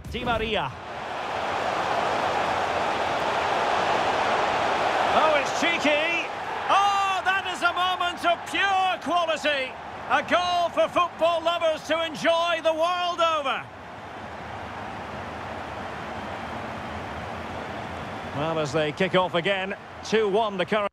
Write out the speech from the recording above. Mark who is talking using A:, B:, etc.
A: Di Maria. Oh, it's cheeky. Oh, that is a moment of pure quality. A goal for football lovers to enjoy the world over. Well, as they kick off again, 2-1 the current.